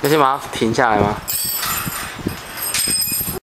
要先把它停下来吗？